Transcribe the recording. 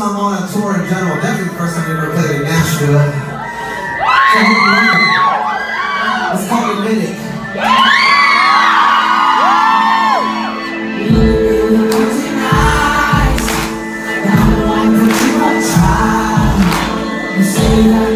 time on a tour in general. Definitely the first time we ever played in Nashville. So let's call it a minute. You say that